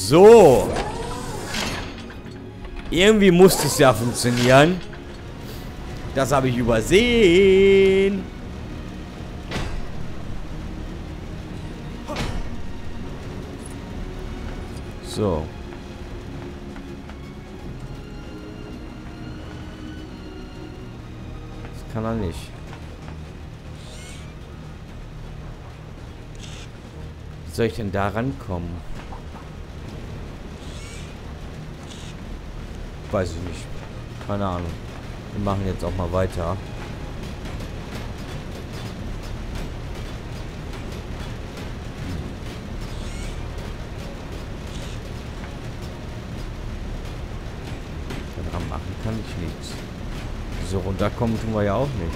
So. Irgendwie muss es ja funktionieren. Das habe ich übersehen. So. Das kann er nicht. Wie soll ich denn da rankommen? Weiß ich nicht. Keine Ahnung. Wir machen jetzt auch mal weiter. Daran machen kann ich nichts. So runterkommen tun wir ja auch nicht.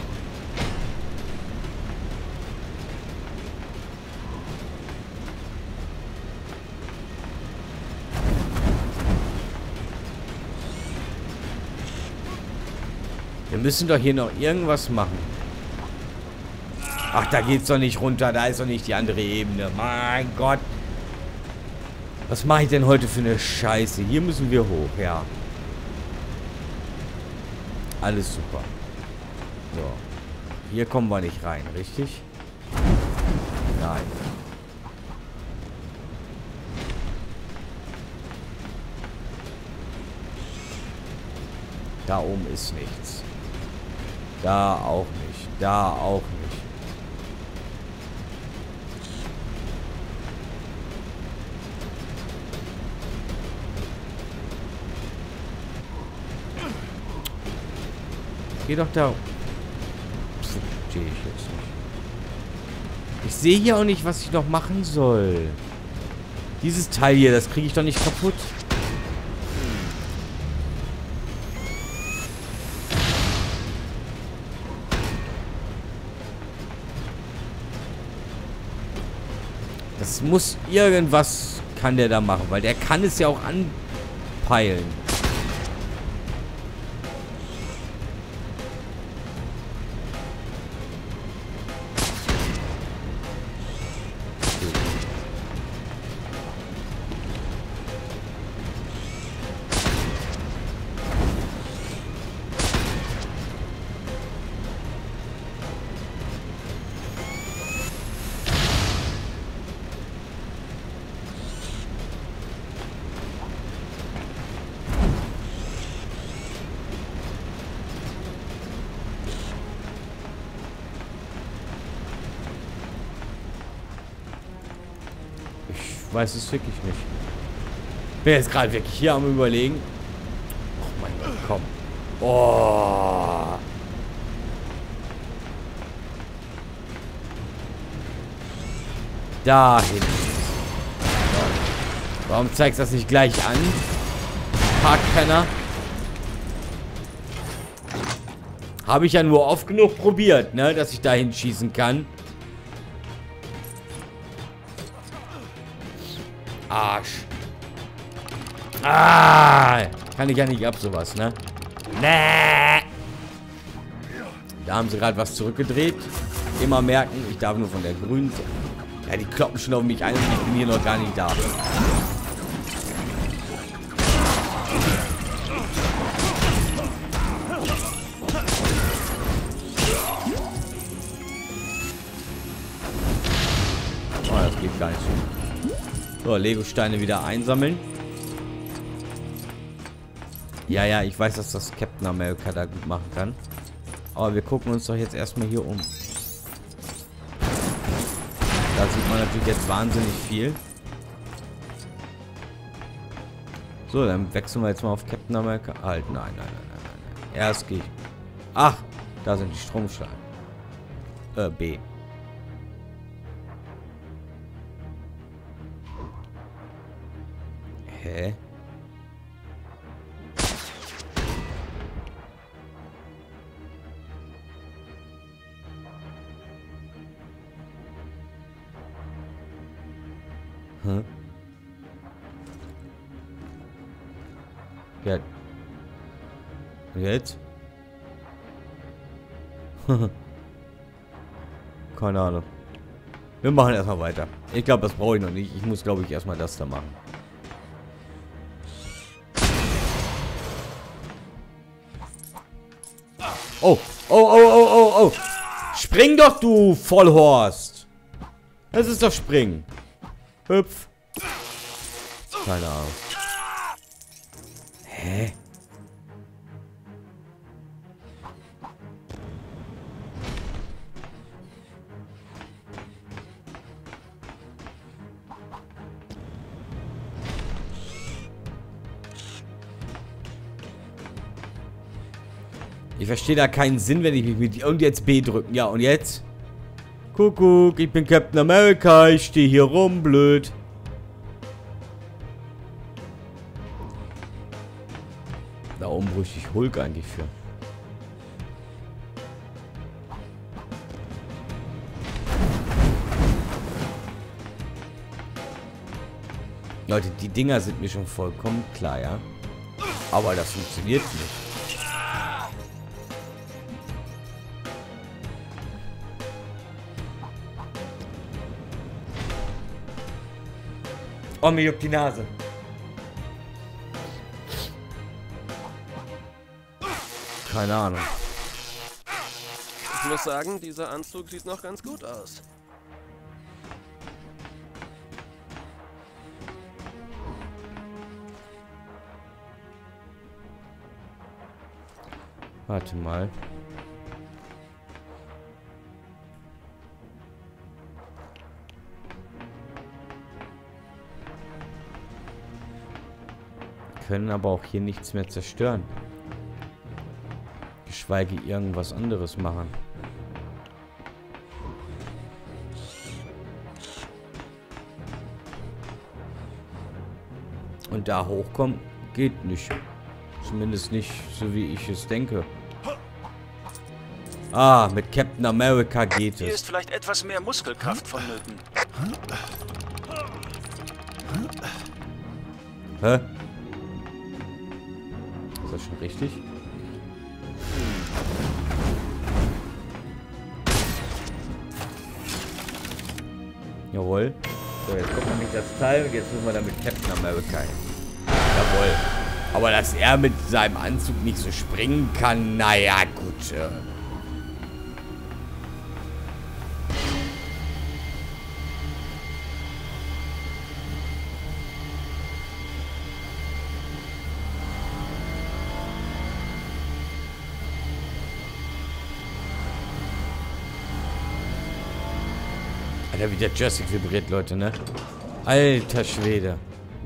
Wir müssen doch hier noch irgendwas machen. Ach, da geht's doch nicht runter. Da ist doch nicht die andere Ebene. Mein Gott. Was mache ich denn heute für eine Scheiße? Hier müssen wir hoch, ja. Alles super. So. Hier kommen wir nicht rein, richtig? Nein. Da oben ist nichts. Da auch nicht. Da auch nicht. Geh doch da. Verstehe ich jetzt nicht. Ich sehe hier auch nicht, was ich noch machen soll. Dieses Teil hier, das kriege ich doch nicht kaputt. Das muss irgendwas kann der da machen, weil der kann es ja auch anpeilen. Ich weiß es wirklich nicht. Bin jetzt gerade wirklich hier am Überlegen. Oh mein Gott, komm. Oh. Dahin. Warum zeigst du das nicht gleich an? Parkpenner. Habe ich ja nur oft genug probiert, ne? Dass ich dahin schießen kann. Arsch. Ah, kann ich ja nicht ab, sowas, ne? Nee. Da haben sie gerade was zurückgedreht. Immer merken, ich darf nur von der grünen Seite. Ja, die kloppen schon auf mich ein und ich bin hier noch gar nicht da. Oh, das geht gar nicht so. So, Lego-Steine wieder einsammeln. Ja, ja, ich weiß, dass das Captain America da gut machen kann. Aber wir gucken uns doch jetzt erstmal hier um. Da sieht man natürlich jetzt wahnsinnig viel. So, dann wechseln wir jetzt mal auf Captain America. Halt, nein, nein, nein, nein, nein. Erst gehe ich. Ach, da sind die Stromschläge. B. Hä? Hm? Ja. Und jetzt? Keine Ahnung. Wir machen erstmal weiter. Ich glaube, das brauche ich noch nicht. Ich muss, glaube ich, erstmal das da machen. Oh, oh, oh, oh, oh, oh. Spring doch, du Vollhorst. Das ist doch Springen. Hüpf. Keine Ahnung. Hä? Ich verstehe da keinen Sinn, wenn ich mich mit... Und jetzt B drücken. Ja, und jetzt? Kuckuck, ich bin Captain America. Ich stehe hier rum, blöd. Da oben bräuchte ich Hulk eigentlich für. Leute, die Dinger sind mir schon vollkommen klar, ja? Aber das funktioniert nicht. Oh, mir juckt die Nase. Keine Ahnung. Ich muss sagen, dieser Anzug sieht noch ganz gut aus. Warte mal. Können aber auch hier nichts mehr zerstören. Geschweige irgendwas anderes machen. Und da hochkommen geht nicht. Zumindest nicht so wie ich es denke. Ah, mit Captain America geht Hier es. ist vielleicht etwas mehr Muskelkraft vonnöten. Hä? Ist das schon richtig? Jawohl. So, jetzt kommt nämlich das Teil und jetzt müssen wir damit Captain America hin. Jawohl. Aber dass er mit seinem Anzug nicht so springen kann, naja, gut. Alter, wie der Joystick vibriert, Leute, ne? Alter Schwede.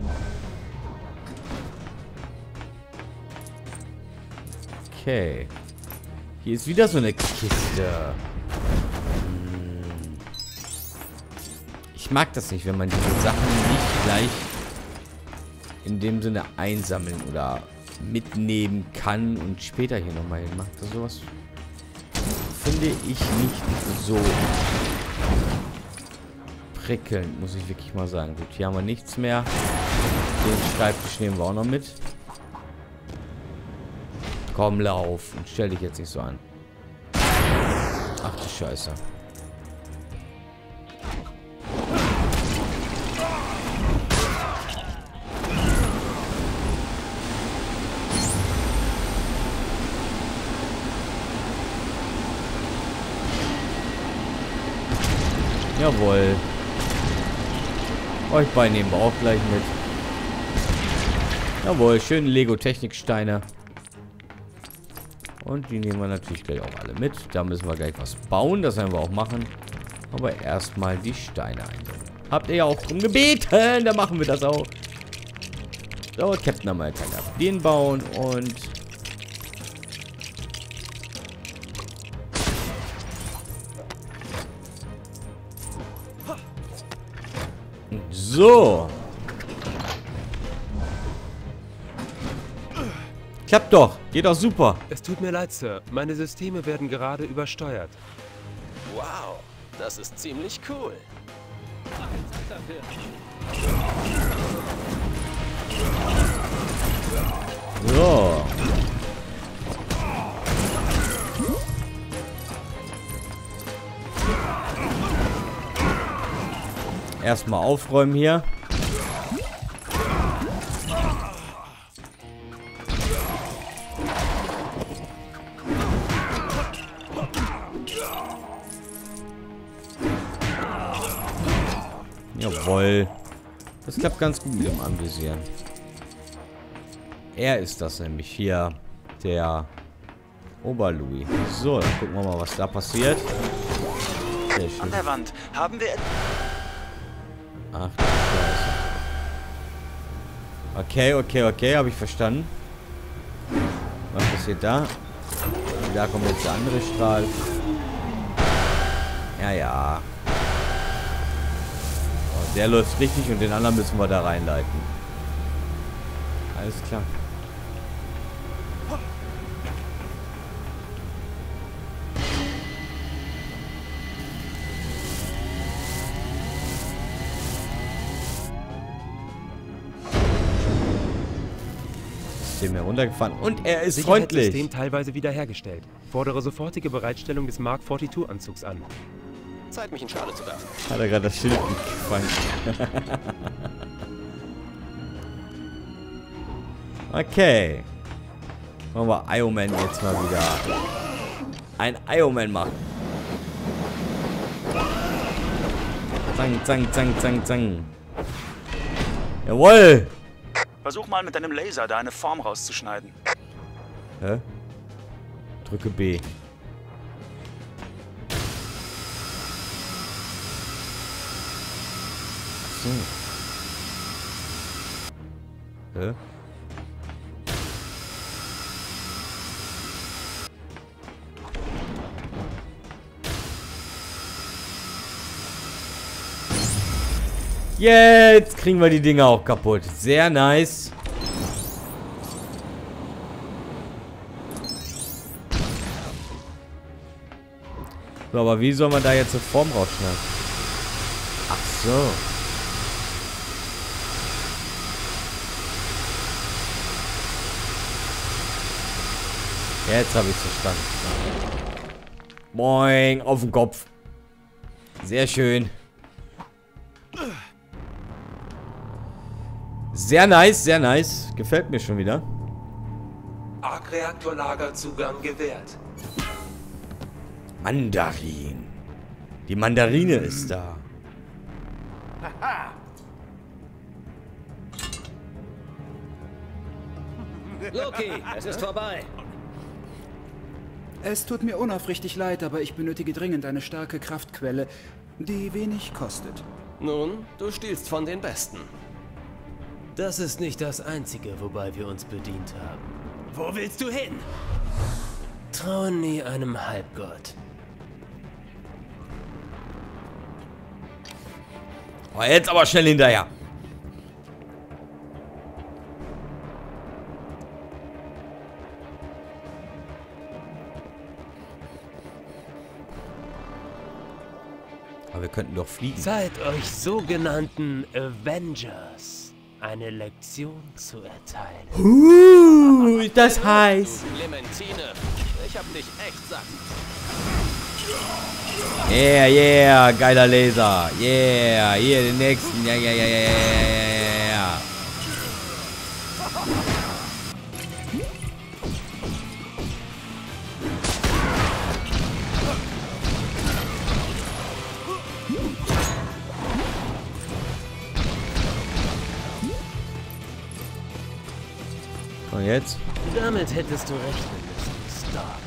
Okay. Hier ist wieder so eine Kiste. Ich mag das nicht, wenn man diese Sachen nicht gleich in dem Sinne einsammeln oder mitnehmen kann und später hier nochmal hin macht. Also sowas finde ich nicht so prickelnd, muss ich wirklich mal sagen. Gut, hier haben wir nichts mehr. Den Schreibtisch nehmen wir auch noch mit. Komm, lauf. Und stell dich jetzt nicht so an. Ach du Scheiße. Jawohl. Euch beiden nehmen wir auch gleich mit. Jawohl, schöne Lego-Techniksteine. Und die nehmen wir natürlich gleich auch alle mit. Da müssen wir gleich was bauen. Das werden wir auch machen. Aber erstmal die Steine einsammeln. Habt ihr ja auch drum gebeten. Da machen wir das auch. So, Captain America darf den bauen und... So. Klappt doch. Geht doch super. Es tut mir leid, Sir. Meine Systeme werden gerade übersteuert. Wow, das ist ziemlich cool. So. Erstmal aufräumen hier. Jawohl. Das klappt ganz gut mit dem Anvisieren. Er ist das nämlich hier. Der Oberlouis. So, dann gucken wir mal, was da passiert. Sehr schön. An der Wand haben wir... Ach du Scheiße. Okay, habe ich verstanden. Was passiert da? Da kommt jetzt der andere Strahl. Ja. Oh, der läuft richtig und den anderen müssen wir da reinleiten. Alles klar. System heruntergefahren und er ist freundlich. System teilweise wiederhergestellt. Fordere sofortige Bereitstellung des Mark 42 Anzugs an. Zeit, mich in Schale zu werfen. Hat er gerade das Schild gefangen. Okay. Machen wir Iron Man jetzt mal wieder. Ein Iron Man machen. Zang. Jawohl! Versuch mal mit deinem Laser da eine Form rauszuschneiden. Hä? Drücke B. So. Hä? Jetzt kriegen wir die Dinger auch kaputt. Sehr nice. So, aber wie soll man da jetzt eine Form rausschneiden? Ach so. Jetzt habe ich es verstanden. Moin, auf den Kopf. Sehr schön. Sehr nice. Gefällt mir schon wieder. Arc-Reaktorlagerzugang gewährt. Mandarin. Die Mandarine ist da. Loki, es ist vorbei. Es tut mir unaufrichtig leid, aber ich benötige dringend eine starke Kraftquelle, die wenig kostet. Nun, du stiehlst von den Besten. Das ist nicht das Einzige, wobei wir uns bedient haben. Wo willst du hin? Traue nie einem Halbgott. Oh, jetzt aber schnell hinterher. Aber wir könnten doch fliegen. Seid euch sogenannten Avengers eine Lektion zu erteilen. Das heißt. Clementine, ich hab dich echt satt. Yeah, geiler Laser. Yeah, hier den nächsten. Ja. Und jetzt? Damit hättest du rechnen müssen, Stark.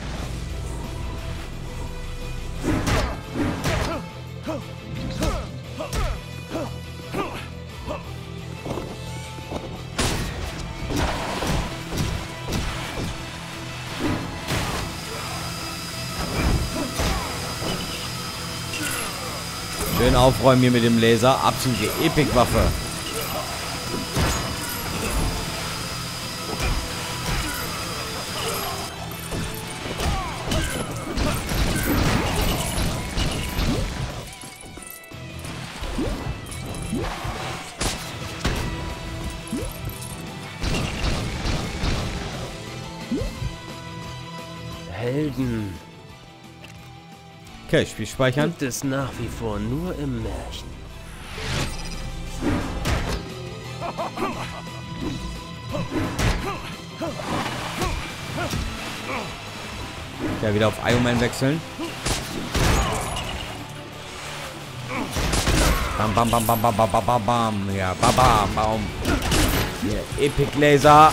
Schön aufräumen hier mit dem Laser. Absolute Epic-Waffe. Helden Okay, Spiel speichern. gibt es nach wie vor nur im Märchen. Ja, wieder auf Iron Man wechseln. Bam, bam, bam, bam, bam, bam, bam, bam, bam. Ja, bam, bam, bam. Hier, Epic Laser.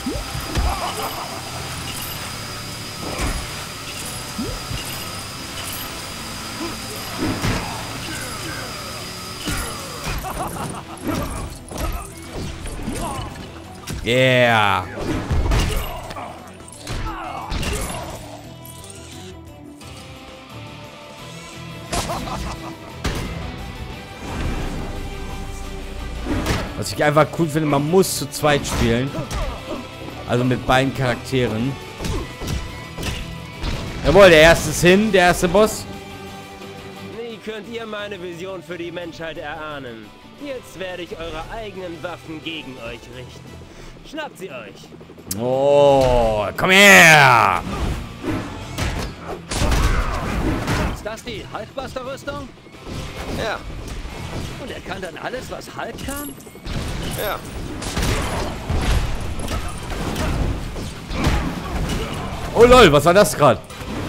Yeah. Was ich einfach cool finde, man muss zu zweit spielen. Also mit beiden Charakteren. Jawohl, der erste ist hin, der erste Boss. Nie könnt ihr meine Vision für die Menschheit erahnen. Jetzt werde ich eure eigenen Waffen gegen euch richten. Schnappt sie euch. Oh, komm her! Ist das die Hulkbuster-Rüstung? Ja, Und er kann dann alles, was Hulk kann? ja. Oh lol, was war das gerade?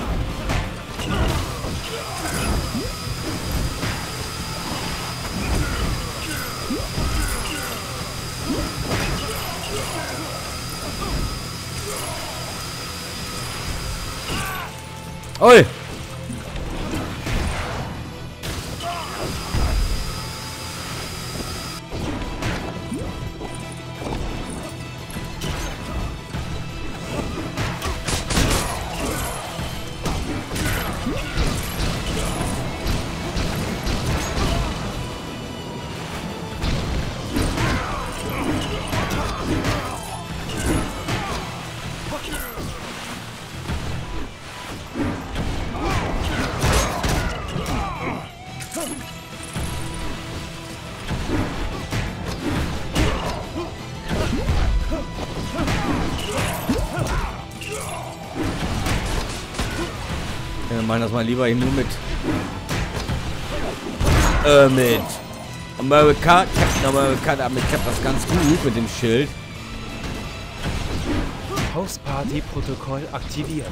Oi! Wir machen das mal lieber nur mit America. Captain America, damit klappt das ganz gut mit dem Schild. Hausparty-Protokoll aktiviert.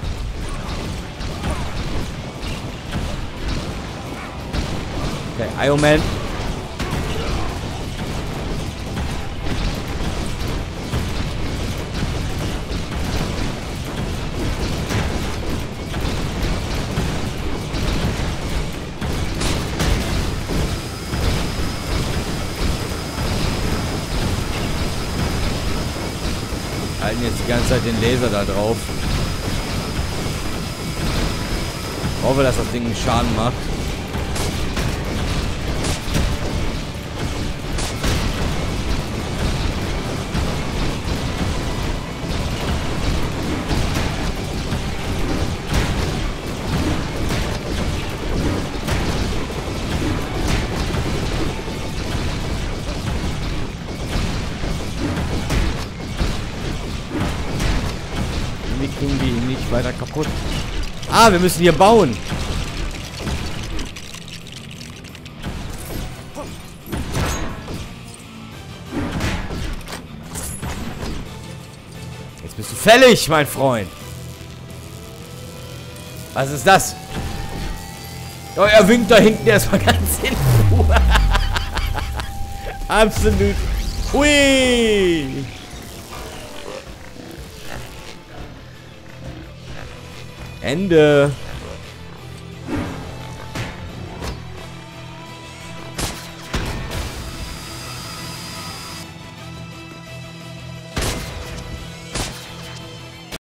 Okay, Iron Man. Halten jetzt die ganze Zeit den Laser da drauf. Hoffe, dass das Ding einen Schaden macht. Kriegen die ihn nicht weiter kaputt. Ah, wir müssen hier bauen. Jetzt bist du fällig, mein Freund. Was ist das? Oh, er winkt da hinten erstmal ganz in Ruhe. Absolut. Hui. Ende.